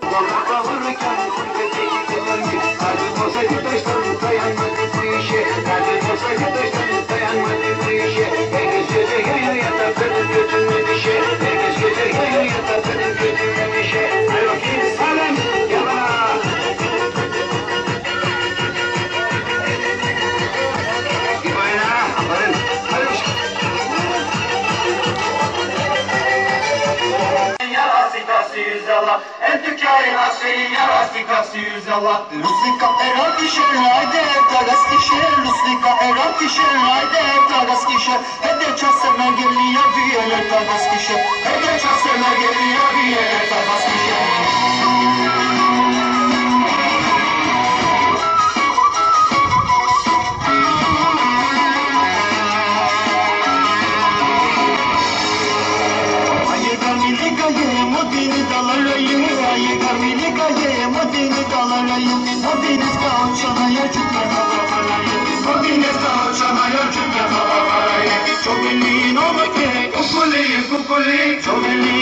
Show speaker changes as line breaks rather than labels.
Kavururken kulübedeki telengi kalbim olsaydı taştan dayanmadı bu işe. Kalbim olsaydı taştan dayanmadı bu işe. Herkes gece yayın yatar benim götümü bir şey. Herkes gece yayın yatar benim götümü bir şey. Yok insanım yalan. İbayna aferin. Hadi bakalım. Yüzyalla, en tükârin asferi yarası kapsı yüzyalla. Ruslika erakişe, hayde evdagaskişe, Ruslika erakişe, hayde evdagaskişe. Hede çaseme geliyor büyüyeler tagaskişe, hede çaseme geliyor büyüyeler tagaskişe. Çok elin olmak gerek, kukuli, kukuli, çok elin.